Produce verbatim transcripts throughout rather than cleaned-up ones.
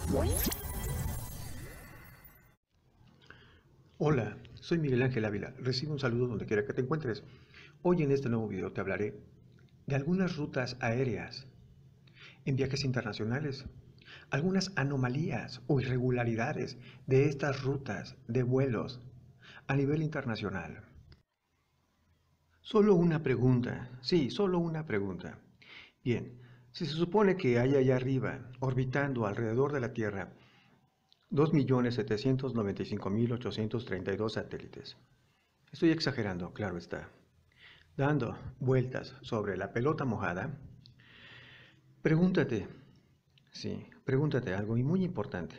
Hola, soy Miguel Ángel Ávila. Recibe un saludo donde quiera que te encuentres. Hoy en este nuevo video te hablaré de algunas rutas aéreas en viajes internacionales, algunas anomalías o irregularidades de estas rutas de vuelos a nivel internacional. Solo una pregunta, sí, solo una pregunta. Bien, si se supone que hay allá arriba, orbitando alrededor de la Tierra, dos millones setecientos noventa y cinco mil ochocientos treinta y dos satélites. Estoy exagerando, claro está. Dando vueltas sobre la pelota mojada, pregúntate, sí, pregúntate algo y muy importante.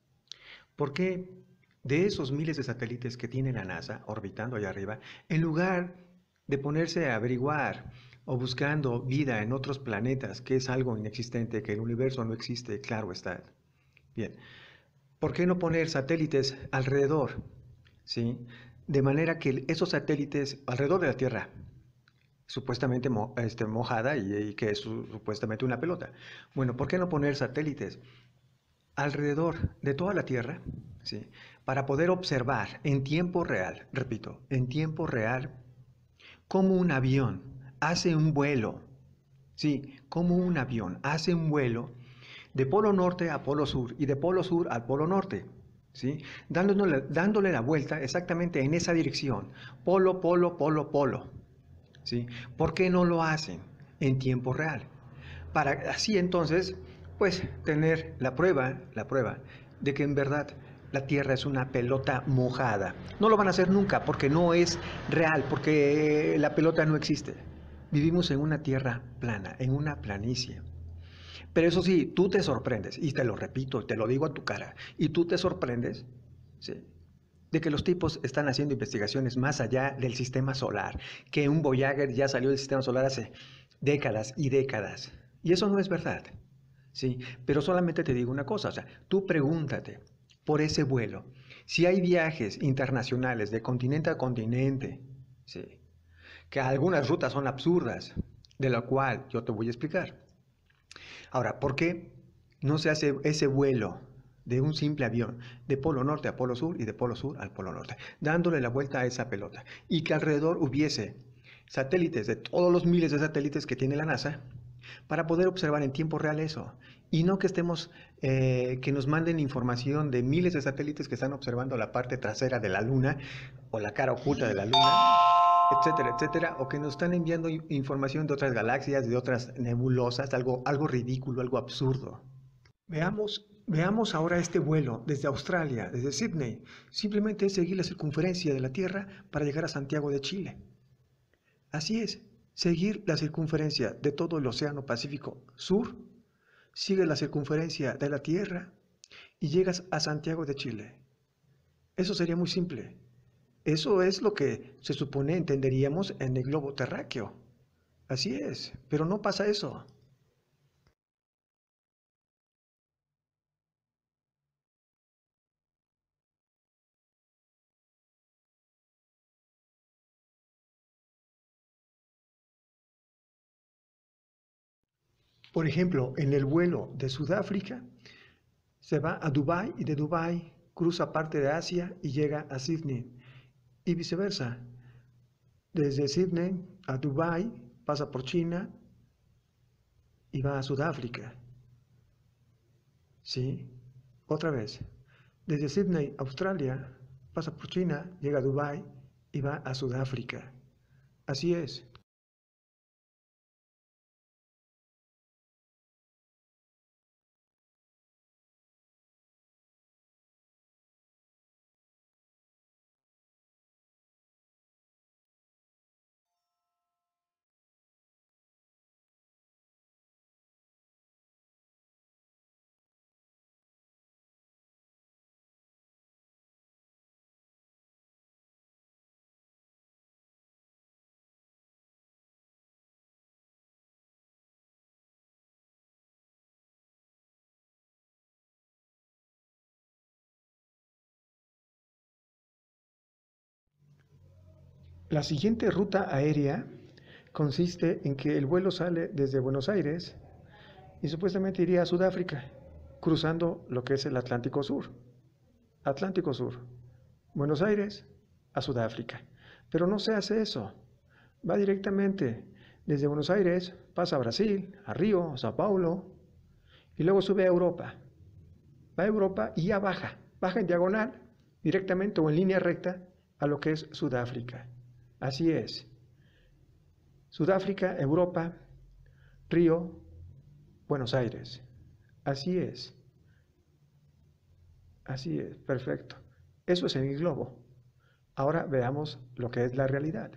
¿Por qué de esos miles de satélites que tiene la NASA orbitando allá arriba, en lugar de ponerse a averiguar o buscando vida en otros planetas, que es algo inexistente, que el universo no existe, claro está? Bien, ¿por qué no poner satélites alrededor? ¿Sí? De manera que esos satélites alrededor de la Tierra, supuestamente mo, este, mojada y, y que es su, supuestamente una pelota. Bueno, ¿por qué no poner satélites alrededor de toda la Tierra? ¿Sí? Para poder observar en tiempo real, repito, en tiempo real, cómo un avión hace un vuelo, sí, cómo un avión hace un vuelo de polo norte a polo sur y de polo sur al polo norte, ¿sí? Dándole, dándole la vuelta exactamente en esa dirección, polo, polo, polo, polo, ¿sí? ¿Por qué no lo hacen en tiempo real? Para así entonces, pues, tener la prueba, la prueba de que en verdad la Tierra es una pelota mojada. No lo van a hacer nunca porque no es real, porque la pelota no existe. Vivimos en una tierra plana, en una planicie. Pero eso sí, tú te sorprendes, y te lo repito, te lo digo a tu cara, y tú te sorprendes, ¿sí?, de que los tipos están haciendo investigaciones más allá del sistema solar, que un Voyager ya salió del sistema solar hace décadas y décadas. Y eso no es verdad, ¿sí? Pero solamente te digo una cosa, o sea, tú pregúntate por ese vuelo, si hay viajes internacionales de continente a continente, ¿sí?, que algunas rutas son absurdas, de lo cual yo te voy a explicar. Ahora, ¿por qué no se hace ese vuelo de un simple avión de polo norte a polo sur y de polo sur al polo norte, dándole la vuelta a esa pelota, y que alrededor hubiese satélites de todos los miles de satélites que tiene la NASA para poder observar en tiempo real eso? Y no que estemos, eh, que nos manden información de miles de satélites que están observando la parte trasera de la Luna o la cara oculta de la Luna, etcétera, etcétera, o que nos están enviando información de otras galaxias, de otras nebulosas, algo, algo ridículo, algo absurdo. Veamos, veamos ahora este vuelo desde Australia, desde Sydney. Simplemente es seguir la circunferencia de la Tierra para llegar a Santiago de Chile. Así es, seguir la circunferencia de todo el Océano Pacífico Sur, sigue la circunferencia de la Tierra y llegas a Santiago de Chile. Eso sería muy simple. Eso es lo que se supone entenderíamos en el globo terráqueo. Así es, pero no pasa eso. Por ejemplo, en el vuelo de Sudáfrica se va a Dubái y de Dubái cruza parte de Asia y llega a Sydney y viceversa. Desde Sydney a Dubái pasa por China y va a Sudáfrica. ¿Sí? Otra vez. Desde Sydney, Australia, pasa por China, llega a Dubái y va a Sudáfrica. Así es. La siguiente ruta aérea consiste en que el vuelo sale desde Buenos Aires y supuestamente iría a Sudáfrica. cruzando lo que es el Atlántico Sur. Atlántico Sur. Buenos Aires a Sudáfrica. Pero no se hace eso. Va directamente desde Buenos Aires, pasa a Brasil, a Río, a Sao Paulo, y luego sube a Europa. Va a Europa y ya baja. Baja en diagonal, directamente o en línea recta, a lo que es Sudáfrica. Así es. Sudáfrica, Europa, Río, Buenos Aires. Así es. Así es, perfecto. Eso es en el globo. Ahora veamos lo que es la realidad.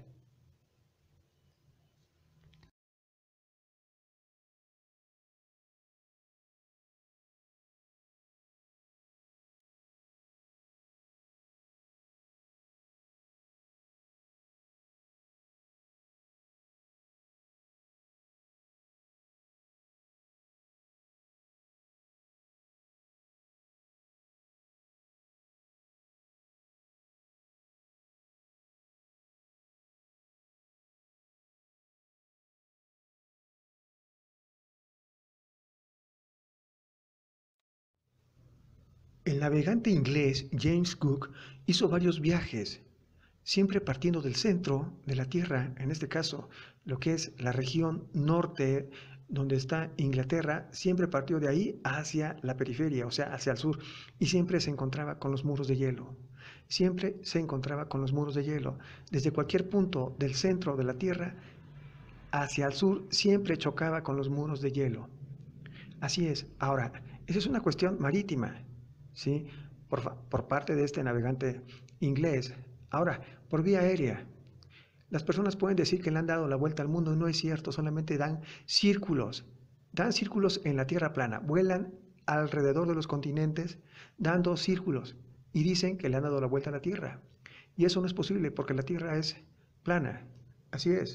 El navegante inglés James Cook hizo varios viajes, siempre partiendo del centro de la Tierra, en este caso, lo que es la región norte, donde está Inglaterra, siempre partió de ahí hacia la periferia, o sea, hacia el sur, y siempre se encontraba con los muros de hielo. Siempre se encontraba con los muros de hielo. Desde cualquier punto del centro de la Tierra hacia el sur, siempre chocaba con los muros de hielo. Así es. Ahora, esa es una cuestión marítima, ¿sí? Por, por parte de este navegante inglés. Ahora, por vía aérea, las personas pueden decir que le han dado la vuelta al mundo, y no es cierto, solamente dan círculos, dan círculos en la tierra plana, vuelan alrededor de los continentes dando círculos y dicen que le han dado la vuelta a la Tierra. Y eso no es posible porque la Tierra es plana, así es.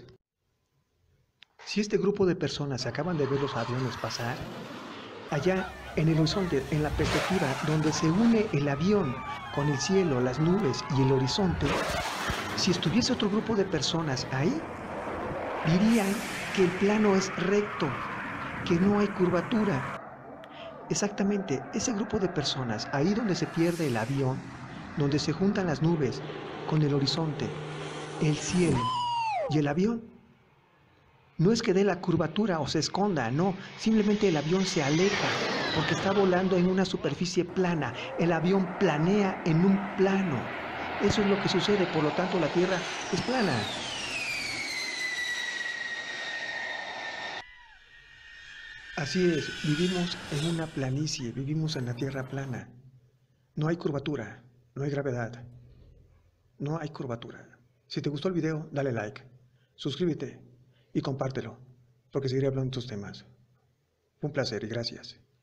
Si este grupo de personas acaban de ver los aviones pasar, allá en el horizonte, en la perspectiva donde se une el avión con el cielo, las nubes y el horizonte, si estuviese otro grupo de personas ahí, dirían que el plano es recto, que no hay curvatura. Exactamente, ese grupo de personas, ahí donde se pierde el avión, donde se juntan las nubes con el horizonte, el cielo y el avión, no es que dé la curvatura o se esconda, no, simplemente el avión se aleja porque está volando en una superficie plana, el avión planea en un plano. Eso es lo que sucede, por lo tanto la Tierra es plana. Así es, vivimos en una planicie, vivimos en la Tierra plana. No hay curvatura, no hay gravedad, no hay curvatura. Si te gustó el video, dale like, suscríbete y compártelo, porque seguiré hablando de estos temas. Un placer y gracias.